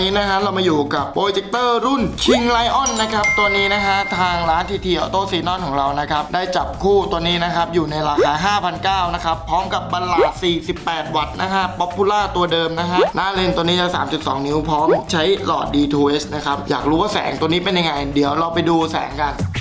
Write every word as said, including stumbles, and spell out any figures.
นี้นะฮะเรามาอยู่กับโปรเจคเตอร์รุ่น King Lion นะครับตัวนี้นะฮะทางร้าน ที ที Auto Xenon ของเรานะครับได้จับคู่ตัวนี้นะครับอยู่ในราคา ห้าพันเก้าร้อย นะครับพร้อมกับบัลลาดสี่สิบแปดวัตต์นะฮะป๊อปปูล่าตัวเดิมนะฮะหน้าเลนตัวนี้จะ สามจุดสอง นิ้วพร้อมใช้หลอด ดี ทู เอส นะครับอยากรู้ว่าแสงตัวนี้เป็นยังไงเดี๋ยวเราไปดูแสงกัน